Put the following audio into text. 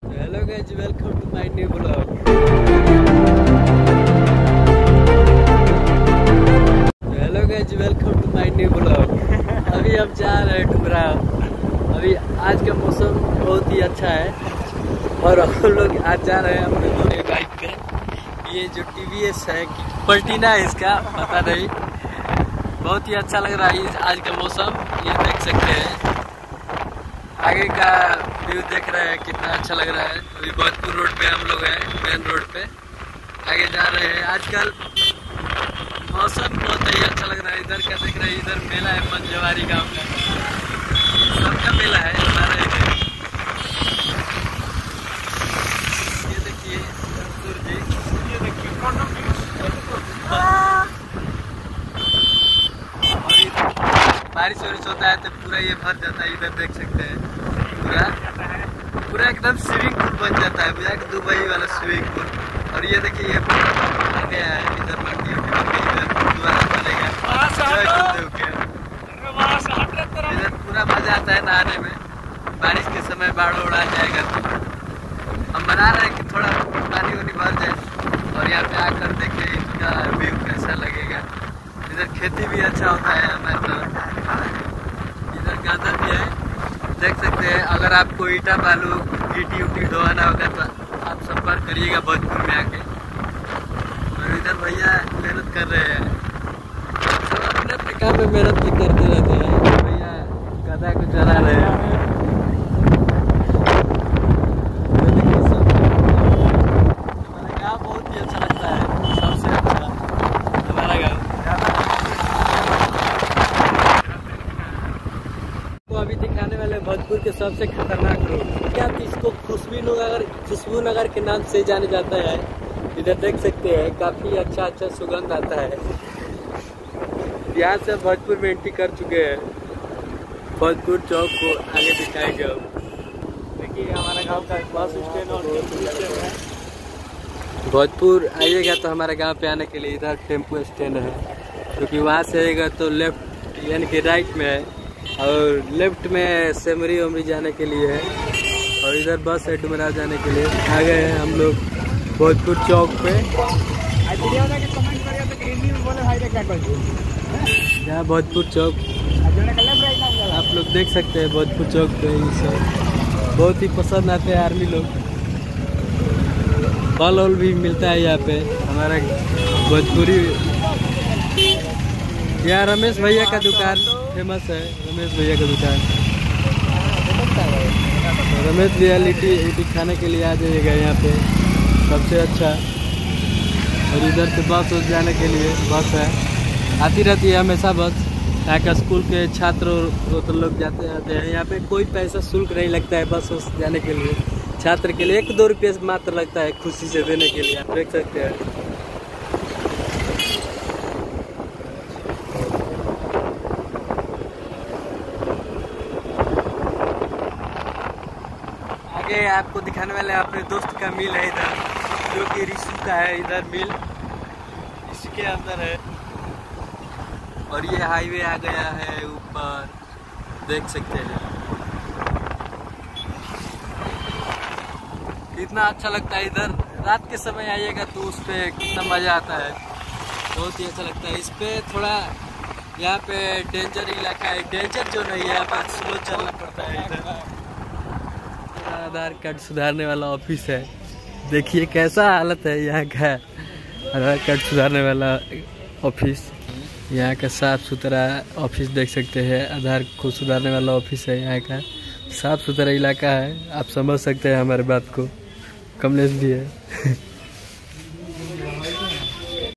Hello guys, welcome to my new blog. Hello guys, welcome to my new blog. अभी हम जा रहे हैं डुमरा। अभी आज का मौसम बहुत ही अच्छा है और हम लोग आज जा रहे हैं अपने दोनों बाइक पे। ये जो TVS है पलटीना है, इसका पता नहीं। बहुत ही अच्छा लग रहा है आज का मौसम, ये देख सकते हैं। आगे का व्यू देख रहे हैं कितना अच्छा लग रहा है। अभी भोजपुर रोड पे हम लोग हैं, मेन रोड पे आगे जा रहे हैं। आजकल मौसम बहुत ही अच्छा लग रहा है। इधर का देख रहे हैं, इधर मेला है पंजवारी गांव का, सबका मेला है हमारे इधर। ये देखिए सूर्य जी, ये देखिए बारिश वारिश होता है तो पूरा ये भर जाता है। इधर देख सकते हैं पूरा एकदम स्विमिंग पूल बन जाता है, बुझा के दुबई वाला स्विमिंग पूल। और ये देखिए ये बन गया है, इधर मट्टी इधर दोबारा बनेगा। इधर पूरा मजा आता है नहाने में। बारिश के समय बाढ़ उड़ा जाएगा तो हम बना रहे हैं कि थोड़ा पानी वानी भर जाए और यहाँ पे आकर देखें इसका व्यू कैसा लगेगा। इधर खेती भी अच्छा होता है हमारे तरफ। इधर गाजर भी है, देख सकते हैं। अगर आपको ईटा बालू गिट्टी उट्टी ढोना होगा तो आप संपर्क करिएगा भोजपुर में आके। और इधर भैया मेहनत कर रहे हैं, सब अपने अपने काम में मेहनत भी करते रहते हैं। भैया गधा को चला रहे हैं। हमारा गाँव बहुत ही अच्छा लगता है, सबसे अच्छा हमारा गाँव। अभी दिखाने वाले भोजपुर के सबसे खतरनाक रोड, क्या इसको खुशबू नगर के नाम से जाने जाता है। इधर देख सकते हैं काफी अच्छा सुगंध आता है। यहाँ से भोजपुर में एंट्री कर चुके हैं। भोजपुर चौक को आगे दिखाएंगे। देखिए हमारा गांव का बस स्टैंड और टेम्पो स्टैंड है। भोजपुर आइएगा तो हमारे गांव पे आने के लिए इधर टेम्पो स्टैंड है, क्योंकि वहाँ से आएगा तो लेफ्ट यानी कि राइट में है और लेफ्ट में सेमरी उमरी जाने के लिए है और इधर बस है डुमरा जाने के लिए। आ गए हैं हम लोग भोजपुर चौक पे। यहाँ भोजपुर चौक आप लोग देख सकते हैं। भोजपुर चौक पे ये सब बहुत ही पसंद आते हैं आर्मी लोग। फल वल भी मिलता है यहाँ पे हमारा भोजपुरी। यहाँ रमेश भैया का दुकान फेमस है, रमेश भैया का दुकान। रमेश भैया लिट्टी खाने के लिए आ जाइएगा यहाँ पे, सबसे अच्छा। और इधर से बस जाने के लिए बस है, आती रहती है हमेशा बस। यहाँ का स्कूल के छात्र तो लोग जाते रहते हैं। यहाँ पे कोई पैसा शुल्क नहीं लगता है बस जाने के लिए। छात्र के लिए 1-2 रुपये मात्र लगता है खुशी से देने के लिए, आप देख सकते हैं। आगे आपको दिखाने वाले अपने दोस्त का मिल है इधर, जो कि ऋषि का है। इधर मिल इसी के अंदर है और ये हाईवे आ गया है ऊपर, देख सकते हैं। कितना अच्छा लगता है इधर। रात के समय आइएगा तो उस पे कितना मज़ा आता है, बहुत ही अच्छा लगता है। इस पे थोड़ा यहाँ पे डेंजर इलाका है, डेंजर जो नहीं है, यहाँ पर स्लो चलना पड़ता है। इधर आधार कार्ड सुधारने वाला ऑफिस है, देखिए कैसा हालत है यहाँ का। आधार कार्ड सुधारने वाला ऑफिस, यहाँ का साफ सुथरा ऑफिस देख सकते हैं। आधार को सुधारने वाला ऑफिस है, यहाँ का साफ सुथरा इलाका है। आप समझ सकते हैं हमारे बात को। कमलेश भी है।